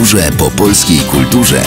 Podróże po polskiej kulturze.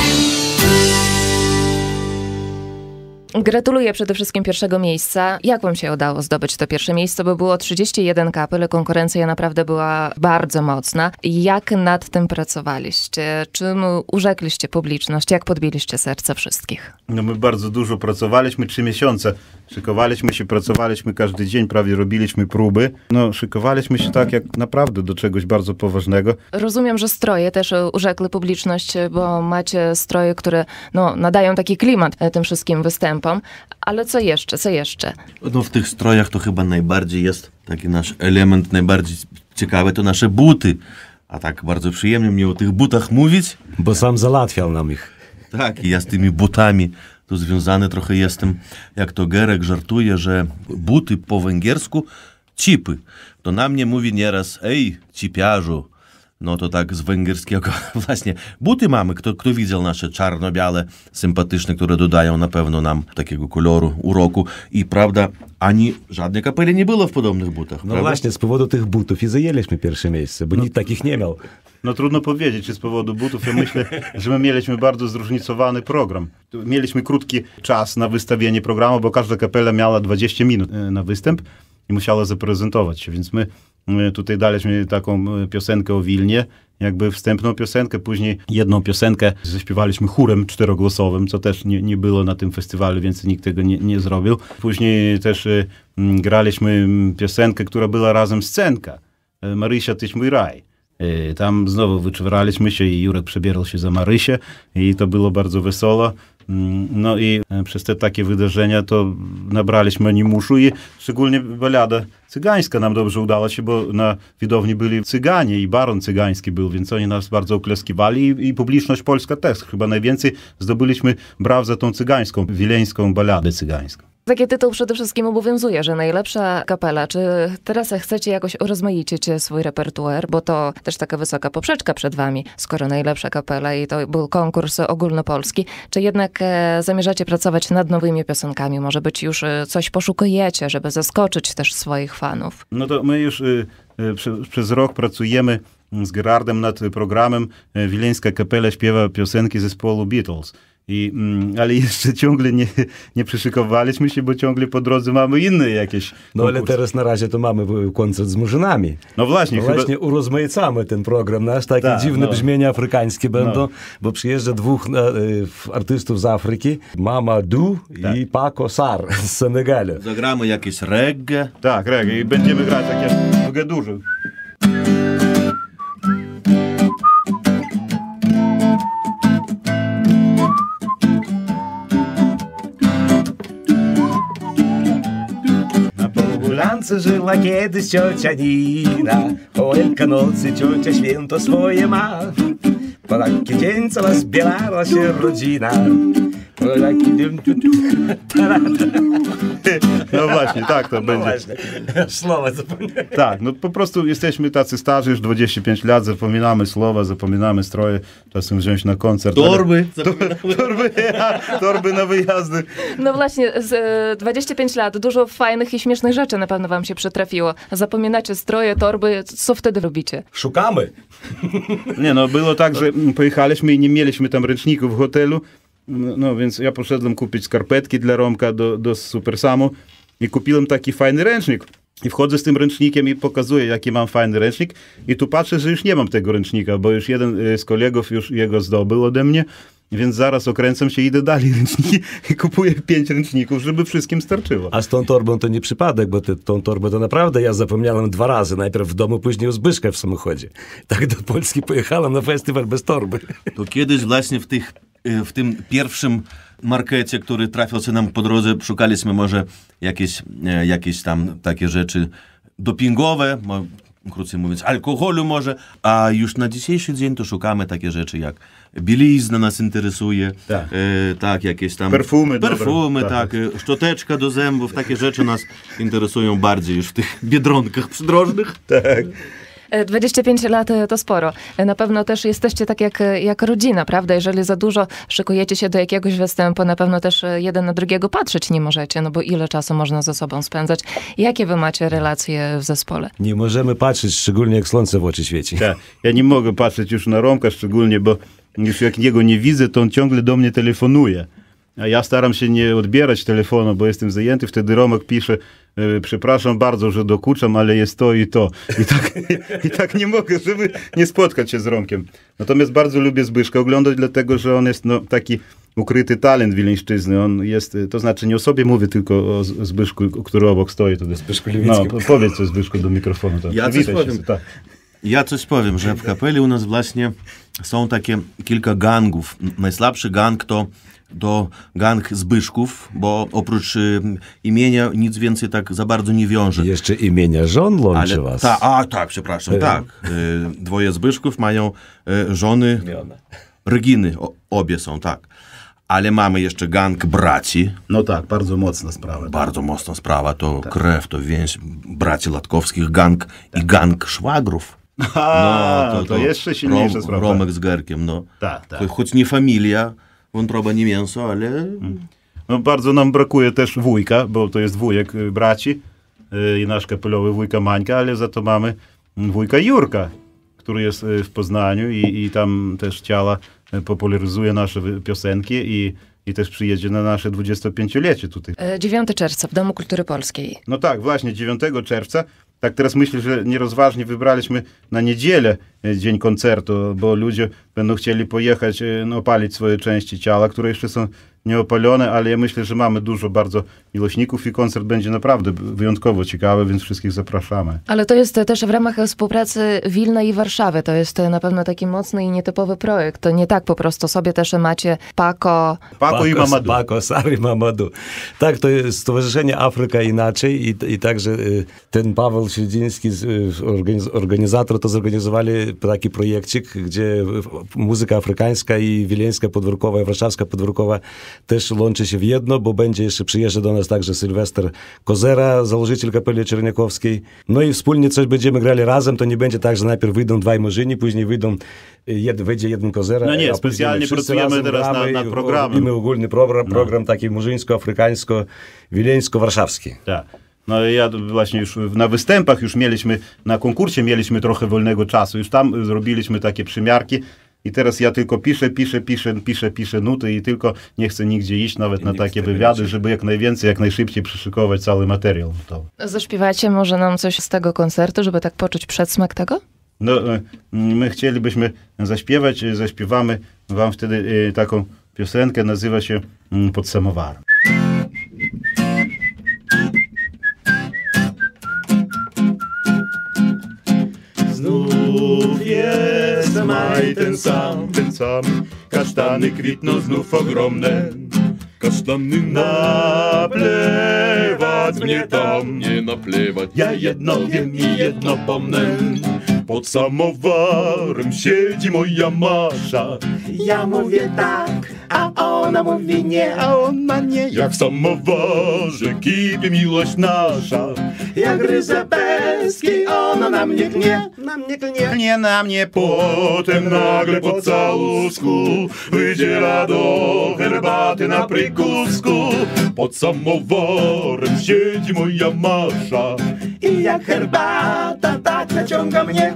Gratuluję przede wszystkim pierwszego miejsca. Jak wam się udało zdobyć to pierwsze miejsce? Bo było 31 kapel, konkurencja naprawdę była bardzo mocna. Jak nad tym pracowaliście? Czym urzekliście publiczność? Jak podbiliście serca wszystkich? No my bardzo dużo pracowaliśmy, 3 miesiące. Szykowaliśmy się, pracowaliśmy każdy dzień, prawie robiliśmy próby. No, szykowaliśmy się tak jak naprawdę do czegoś bardzo poważnego. Rozumiem, że stroje też urzekły publiczność, bo macie stroje, które nadają taki klimat tym wszystkim występom. Ale co jeszcze? Co jeszcze? No w tych strojach to chyba najbardziej jest taki nasz element, najbardziej ciekawy to nasze buty. A tak bardzo przyjemnie mnie o tych butach mówić. Bo sam załatwiał nam ich. Tak, i ja z tymi butami tu związany trochę jestem. Jak to Gerek żartuje, że buty po węgiersku cipy. To na mnie mówi nieraz, ej, cipiarzu. No to tak z węgierskiego właśnie. Buty mamy, kto widział nasze czarno-białe, sympatyczne, które dodają na pewno nam takiego koloru, uroku. I prawda, ani żadnej kapeli nie było w podobnych butach. No prawda? właśnie, z powodu tych butów i zajęliśmy pierwsze miejsce, bo nikt takich nie miał. No trudno powiedzieć, czy z powodu butów. Ja myślę, że my mieliśmy bardzo zróżnicowany program. Mieliśmy krótki czas na wystawienie programu, bo każda kapela miała 20 minut na występ i musiała zaprezentować się, więc my tutaj daliśmy taką piosenkę o Wilnie, jakby wstępną piosenkę, później jedną piosenkę zaśpiewaliśmy chórem czterogłosowym, co też nie było na tym festiwalu, więc nikt tego nie zrobił. Później też graliśmy piosenkę, która była razem scenka, Marysia, tyś mój raj. Tam znowu wyczeraliśmy się i Jurek przebierał się za Marysię i to było bardzo wesoło. No i przez te takie wydarzenia to nabraliśmy animuszu i szczególnie ballada cygańska nam dobrze udała się, bo na widowni byli cyganie i baron cygański był, więc oni nas bardzo oklaskiwali i publiczność polska też. Chyba najwięcej zdobyliśmy braw za tą cygańską, wileńską balladę cygańską. Taki tytuł przede wszystkim obowiązuje, że najlepsza kapela. Czy teraz chcecie jakoś urozmaicić swój repertuar, bo to też taka wysoka poprzeczka przed wami, skoro najlepsza kapela i to był konkurs ogólnopolski. Czy jednak zamierzacie pracować nad nowymi piosenkami? Może być już coś poszukujecie, żeby zaskoczyć też swoich fanów? No to my już przez rok pracujemy z Gerardem nad programem. Wileńska kapela śpiewa piosenki zespołu Beatles. Ale jeszcze ciągle nie przyszykowaliśmy się, bo ciągle po drodze mamy inne jakieś No ale teraz na razie to mamy koncert z murzynami. No właśnie. Właśnie urozmaicamy ten program nasz, takie dziwne brzmienia afrykańskie będą, bo przyjeżdża dwóch artystów z Afryki, Mamadou i Paco Sarr z Senegalu. Zagramy jakieś reggae. Tak, reggae i będziemy grać takie duże. Żyła kiedyś ciocia Nina, o Wielkanocy ciocia święto swoje ma. Po taki dzień cała zbierała się rodzina. No właśnie, tak to będzie. Właśnie. Słowa zapomniałem. Tak, no po prostu jesteśmy tacy starzy, już 25 lat, zapominamy słowa, zapominamy stroje, czasem wziąć na koncert. Torby. Torby na wyjazdy. No właśnie, 25 lat, dużo fajnych i śmiesznych rzeczy na pewno wam się przytrafiło. Zapominacie stroje, torby, co wtedy robicie? Szukamy. Nie, no było tak, że pojechaliśmy i nie mieliśmy tam ręczników w hotelu, no więc ja poszedłem kupić skarpetki dla Romka do Supersamu i kupiłem taki fajny ręcznik. I wchodzę z tym ręcznikiem i pokazuję, jaki mam fajny ręcznik. I tu patrzę, że już nie mam tego ręcznika, bo już jeden z kolegów już jego zdobył ode mnie. Więc zaraz okręcam się i idę dalej ręczniki i kupuję 5 ręczników, żeby wszystkim starczyło. A z tą torbą to nie przypadek, bo tą torbę to naprawdę ja zapomniałem 2 razy. Najpierw w domu, później u Zbyszka w samochodzie. Tak do Polski pojechałem na festiwal bez torby. To kiedyś właśnie w tym pierwszym markecie, który trafił się nam po drodze, szukaliśmy może jakieś tam takie rzeczy dopingowe, krócej mówiąc, alkoholu może, a już na dzisiejszy dzień to szukamy takie rzeczy jak bielizna nas interesuje, tak jakieś tam perfumy, tak, szczoteczka do zębów, takie rzeczy nas interesują bardziej już w tych biedronkach przydrożnych. Tak. 25 lat to sporo. Na pewno też jesteście tak jak rodzina, prawda? Jeżeli za dużo szykujecie się do jakiegoś występu, na pewno też jeden na drugiego patrzeć nie możecie, no bo ile czasu można ze sobą spędzać? Jakie wy macie relacje w zespole? Nie możemy patrzeć, szczególnie jak słońce w oczy świeci. Tak, ja nie mogę patrzeć już na Romka szczególnie, bo już jak jego nie widzę, to on ciągle do mnie telefonuje. A ja staram się nie odbierać telefonu, bo jestem zajęty. Wtedy Romek pisze, przepraszam bardzo, że dokuczam, ale jest to i to. I tak nie mogę, żeby nie spotkać się z Romkiem. Natomiast bardzo lubię Zbyszka oglądać, dlatego że on jest taki ukryty talent wileńszczyzny. On jest, to znaczy nie o sobie mówię, tylko o Zbyszku, który obok stoi. Zbyszku Lewickim. No, powiedz coś Zbyszku do mikrofonu. Tak. Ja coś powiem, że w kapeli u nas właśnie są takie kilka gangów. Najsłabszy gang to gang Zbyszków, bo oprócz imienia nic więcej tak za bardzo nie wiąże. Jeszcze imienia żon łączy was. Tak, przepraszam, tak. Dwoje Zbyszków mają żony Reginy, obie są, tak. Ale mamy jeszcze gang braci. No tak, bardzo mocna sprawa. Bardzo mocna sprawa, to krew, to więź braci Latkowskich gang i gang szwagrów. To jeszcze silniejsza sprawa. Romek z Gerkiem, no. Tak. Choć nie familia, wątroba nie mięso, ale... No bardzo nam brakuje też wujka, bo to jest wujek braci i nasz kapelowy wujka Mańka, ale za to mamy wujka Jurka, który jest w Poznaniu i tam też ciała popularyzuje nasze piosenki i też przyjedzie na nasze 25-lecie tutaj. 9 czerwca w Domu Kultury Polskiej. No tak, właśnie 9 czerwca. Tak teraz myślę, że nierozważnie wybraliśmy na niedzielę dzień koncertu, bo ludzie będą chcieli pojechać, opalić swoje części ciała, które jeszcze są nieopalone, ale ja myślę, że mamy dużo bardzo miłośników i koncert będzie naprawdę wyjątkowo ciekawy, więc wszystkich zapraszamy. Ale to jest też w ramach współpracy Wilna i Warszawy. To jest na pewno taki mocny i nietypowy projekt. To nie tak po prostu sobie też macie Paco i Mamadou. Paco, Sar i Mamadou. Tak, to jest Stowarzyszenie Afryka Inaczej i także ten Paweł Śledziński, organizator, to zorganizowali taki projekcik, gdzie muzyka afrykańska i wileńska podwórkowa, i warszawska podwórkowa też łączy się w jedno, bo będzie jeszcze przyjeżdża do nas także Sylwester Kozera, założyciel kapeli czerniakowskiej. No i wspólnie coś będziemy grali razem, to nie będzie tak, że najpierw wyjdą dwaj Murzyni, później wyjdzie jeden Kozera. No nie, specjalnie pracujemy teraz nad programem. Robimy ogólny program taki murzyńsko-afrykańsko-wileńsko-warszawski. Tak. No ja właśnie już na występach już na konkursie mieliśmy trochę wolnego czasu, już tam zrobiliśmy takie przymiarki i teraz ja tylko piszę nuty i tylko nie chcę nigdzie iść, nawet na takie wywiady, żeby jak najwięcej, jak najszybciej przyszykować cały materiał. Zaśpiewacie może nam coś z tego koncertu, żeby tak poczuć przedsmak tego? No, my chcielibyśmy zaśpiewać, zaśpiewamy wam wtedy taką piosenkę, nazywa się Pod samowarem. Znów jest maj ten sam, kasztany kwitną znów ogromne, kasztany naplewać mnie tam, nie naplewać, ja jedno wiem i jedno pomnę. Pod samowarem siedzi moja Masza. Ja mówię tak, a ona mówi nie, a on ma nie. Jak w samowarze kipie miłość nasza. Jak gryzę peski, ona na mnie klnie, klnie na mnie. Potem nagle po całusku wydziela do herbaty na prykusku. Pod samowarem siedzi moja Masza. I jak herbata tak naciąga mnie.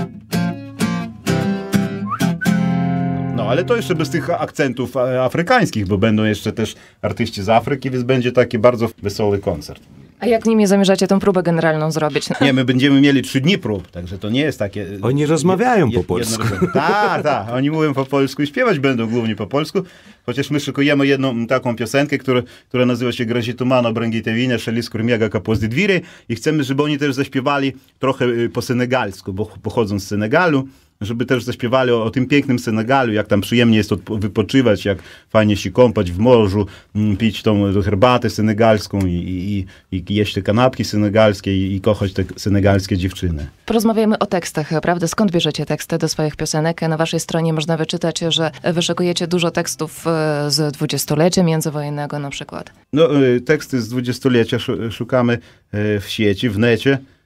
No, ale to jeszcze bez tych akcentów afrykańskich, bo będą jeszcze też artyści z Afryki, więc będzie taki bardzo wesoły koncert. A jak nimi zamierzacie tą próbę generalną zrobić? Nie, my będziemy mieli 3 dni prób, także to nie jest takie... Oni rozmawiają po polsku. Tak, oni mówią po polsku i śpiewać będą głównie po polsku, chociaż my szykujemy jedną taką piosenkę, która nazywa się Grazitumano Brangitewina, Szeli Skurmiega Kapozdy Dwiry i chcemy, żeby oni też zaśpiewali trochę po senegalsku, bo pochodzą z Senegalu, żeby też zaśpiewali o tym pięknym Senegalu, jak tam przyjemnie jest wypoczywać, jak fajnie się kąpać w morzu, pić tą herbatę senegalską i jeść te kanapki senegalskie i kochać te senegalskie dziewczyny. Porozmawiamy o tekstach, prawda? Skąd bierzecie teksty do swoich piosenek? Na waszej stronie można wyczytać, że wyszukujecie dużo tekstów z 20-lecia międzywojennego na przykład. No, teksty z 20-lecia szukamy w sieci, w necie.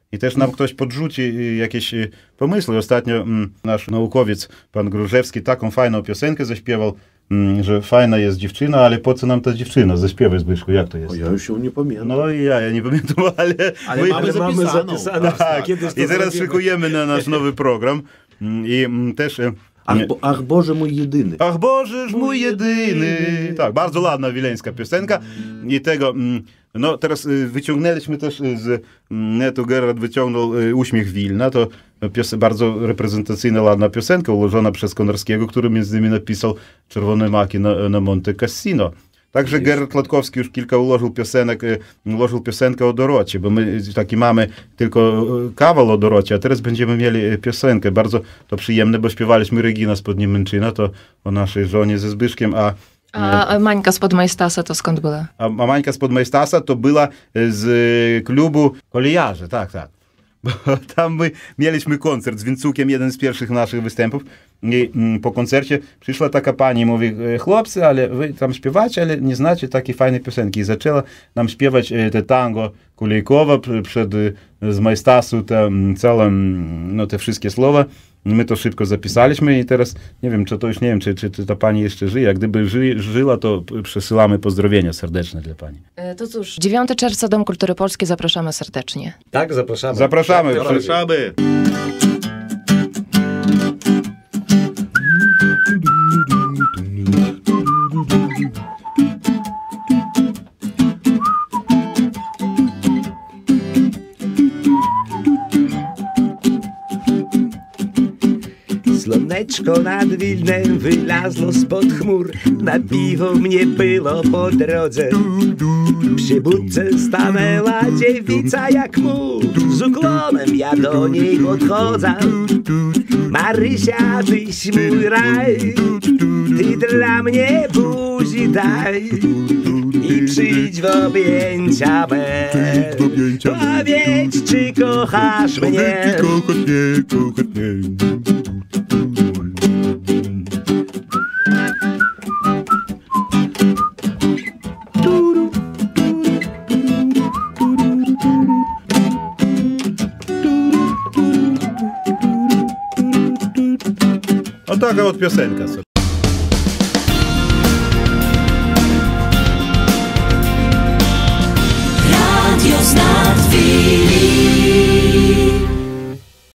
I też nam ktoś podrzuci jakieś pomysły. Ostatnio nasz naukowiec, pan Grużewski, taką fajną piosenkę zaśpiewał, że fajna jest dziewczyna, ale po co nam ta dziewczyna? Zaśpiewaj, Zbyszku, jak to jest? O, ja już ją nie pamiętam. No i ja nie pamiętam, ale mamy zapisaną. Tak, i teraz szykujemy na nasz nowy program. I też... Ach Boże mój jedyny. Ach Bożeż mój jedyny. Tak, bardzo ładna wileńska piosenka. I tego... No teraz wyciągnęliśmy też z netu, Gerard wyciągnął Uśmiech Wilna, to bardzo reprezentacyjna, ładna piosenka ułożona przez Konarskiego, który między innymi napisał Czerwone maki na Monte Cassino. Także Gerard Klatkowski już kilka ułożył piosenkę o Dorocie, bo my taki mamy tylko kawał o Dorocie, a teraz będziemy mieli piosenkę. Bardzo to przyjemne, bo śpiewaliśmy Regina spod Niemęczyna, to o naszej żonie ze Zbyszkiem, A Mańka spod Majstasa to skąd była? A Mańka spod Majstasa to była z klubu Kolejarze, tak. Bo tam my mieliśmy koncert z Wincukiem, jeden z pierwszych naszych występów. I po koncercie przyszła taka pani i mówi, chłopcy, ale wy tam śpiewacie, ale nie znacie takiej fajnej piosenki. I zaczęła nam śpiewać te tango Kulejkowa z Majstasu, te wszystkie słowa. My to szybko zapisaliśmy i teraz nie wiem, czy ta pani jeszcze żyje. Jak gdyby żyła, to przesyłamy pozdrowienia serdeczne dla pani. To cóż, 9 czerwca Dom Kultury Polskiej, zapraszamy serdecznie. Tak, zapraszamy. Zapraszamy. Słoneczko nad Wilnem wylazło spod chmur, na piwo mnie było po drodze. Przy budce stanęła dziewica jak mur, z ukłonem ja do niej podchodzę. Marysia, tyś mój raj, ty dla mnie buzi daj i przyjdź w objęcia me. Powiedz, czy kochasz mnie. O taka od piosenka sobie. Radio Znad Wilna.